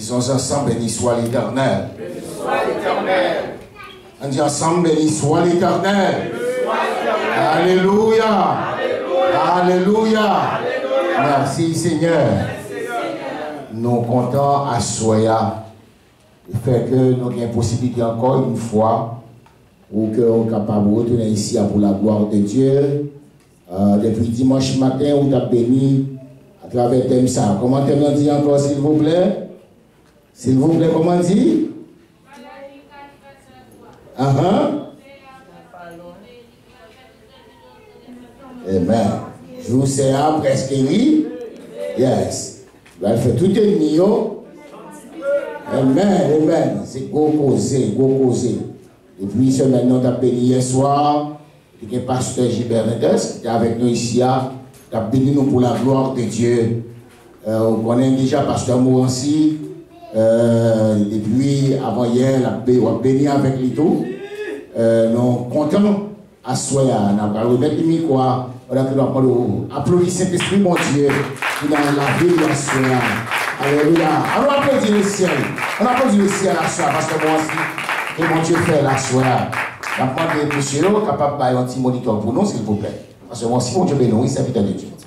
Disons ensemble, béni soit l'Éternel. On dit ensemble, béni soit l'Éternel. Alléluia. Alléluia. Merci Seigneur. Nous comptons à Soya. Le fait que nous avons une possibilité encore une fois pour que nous sommes capables de retourner ici pour la gloire de Dieu. Depuis dimanche matin, on t'a béni à travers thème ça. Comment thème dit encore, s'il vous plaît? S'il vous plaît, comment dit? Amen. Je vous sais presque oui. Yes. Il va faire tout un million. Amen. Amen. C'est go causer, go causer. Et puis, ce maintenant, on a béni hier soir. Le pasteur Gilbert Redes qui était avec nous ici. On a béni nous pour la gloire de Dieu. On connaît déjà pasteur Mourancy. Depuis avant hier, on a béni avec lui tout. Nous sommes contents à Soya. On a remettre le micro. On a applaudi Saint-Esprit, mon Dieu, qui dans la vie de la Soya. Alléluia. On applaudit le ciel. On applaudit le ciel à Soya parce que moi aussi, et mon Dieu fait la Soya. On a demandé, monsieur, capable de faire un petit moniteur pour nous, s'il vous plaît. Parce que moi aussi, mon Dieu béni, serviteur de Dieu.